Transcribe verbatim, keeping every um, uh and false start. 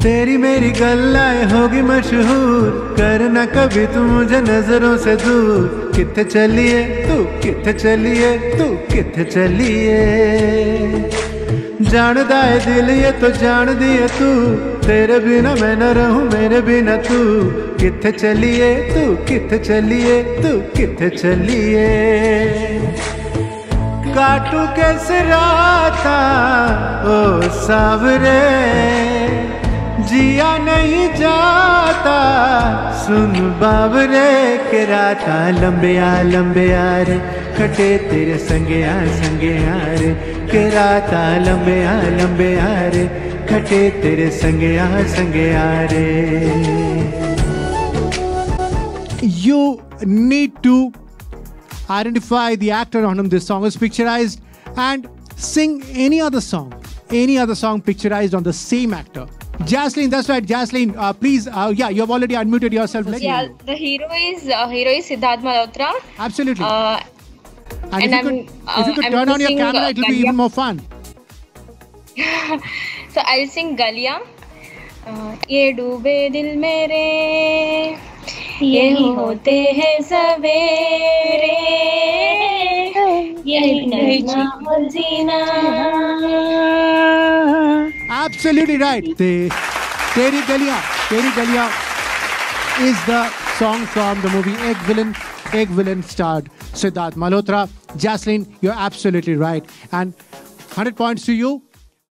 तेरी मेरी गल्लाएं होगी मशहूर, करना कभी तू मुझे नजरों से दूर। किथे चलिए तू किथे चलिए तू किथे चलिए, जानदा है दिल ये तो जान दिए तू, तेरे बिना मैं न रहूं मेरे बिना तू। किथे चलिए तू किथे चलिए तू किथे चलिए, काटू कैसे राता ओ सावरे, जिया नहीं जाता सुन बाबरे के राता। लंबे आ लंबे आ रे कटे तेरे संगे आ संगे आ रे, के राता लंबे आ लंबे आ रे कटे तेरे संगे आ संगे आ रे। You need to identify the actor on whom this song is picturized and sing any other song, any other song picturized on the same actor. Jaslyn, that's right. Jaslyn, uh, please, uh, yeah, you have already unmuted yourself. Let yeah, you. the hero is uh, hero is Siddharth Malhotra. Absolutely. Uh, and, and if, you could, uh, if you could I'm turn on your sing, camera, uh, it will be even more fun. So I'll sing Galia. Uh, ये डूबे दिल मेरे यही होते हैं सवेरे, यही नगमा और जीना। Absolutely right. The Teri Galia, Teri Galia is the song from the movie Ek Villain. Ek Villain starred Siddharth Malhotra. Jaslyn, you're absolutely right. And one hundred points to you.